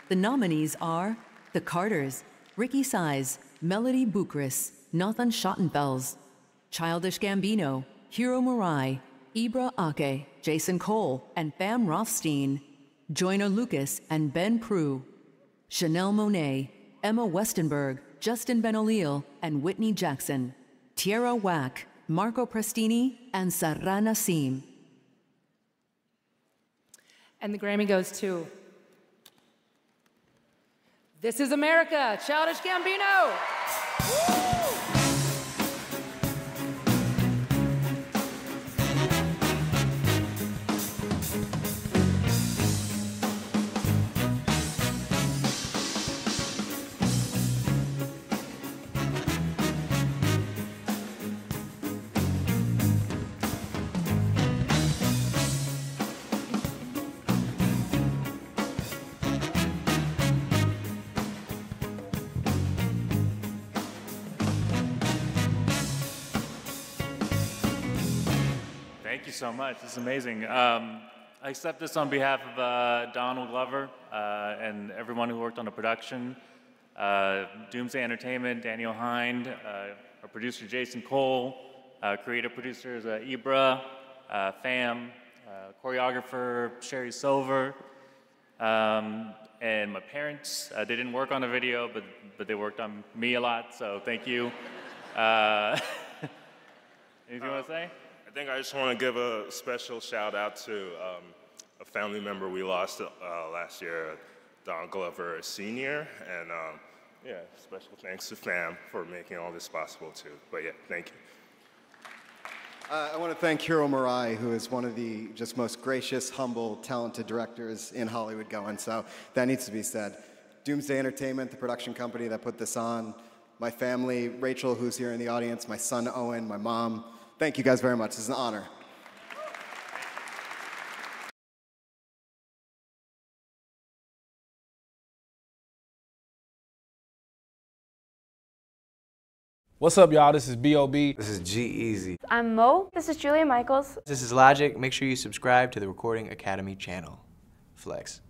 The nominees are The Carters, Ricky Size, Melody Bukris, Nathan Schottenfels, Childish Gambino, Hiro Murai, Ibra Ake, Jason Cole, and Bam Rothstein, Joyner Lucas and Ben Prue, Chanel Monet, Emma Westenberg, Justin Benoliel, and Whitney Jackson, Tierra Whack, Marco Prestini, and Sarah Nassim. And the Grammy goes to This Is America, Childish Gambino. Woo! Thank you so much. This is amazing. I accept this on behalf of Donald Glover and everyone who worked on the production, Doomsday Entertainment, Daniel Hind, our producer Jason Cole, creative producers Ibra, Fam, choreographer Sherry Silver, and my parents. They didn't work on the video, but they worked on me a lot, so thank you. Anything you want to say? I think I just want to give a special shout out to a family member we lost last year, Don Glover Sr. And yeah, special thanks to Fam for making all this possible too. But yeah, thank you. I want to thank Hiro Murai, who is one of the just most gracious, humble, talented directors in Hollywood going, so that needs to be said. Doomsday Entertainment, the production company that put this on, my family, Rachel, who's here in the audience, my son Owen, my mom. Thank you guys very much. It's an honor. What's up, y'all? This is B.O.B. This is G-Eazy. I'm Mo. This is Julia Michaels. This is Logic. Make sure you subscribe to the Recording Academy channel. Flex.